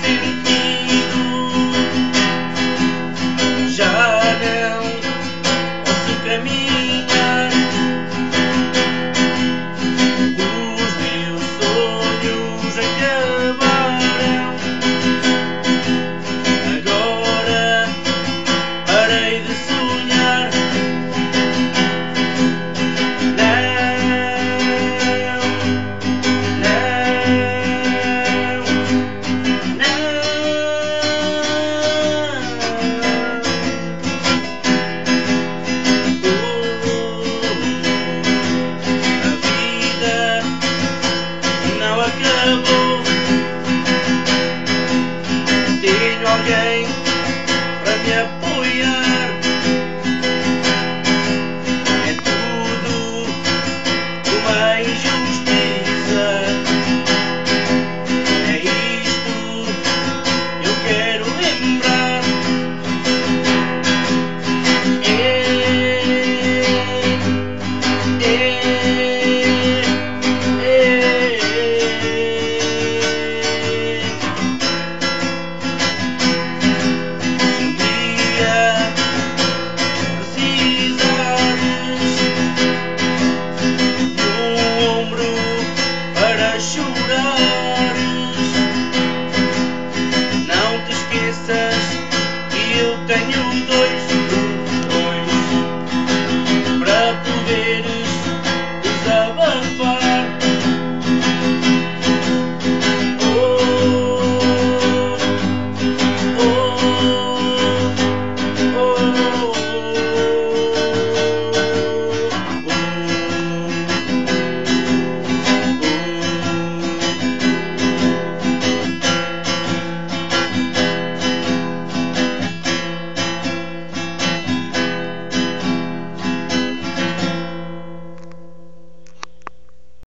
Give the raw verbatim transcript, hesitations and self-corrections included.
sentido. Já não posso caminhar. Os meus sonhos acabaram. Agora parei de sonhar. Acabou. Tenho alguém para me apoiar. É tudo uma injustiça. É isto eu quero lembrar. É, é, é. Chorares, não te esqueças que eu tenho dois, dois para poderes desabafar. Oh, oh, oh, oh.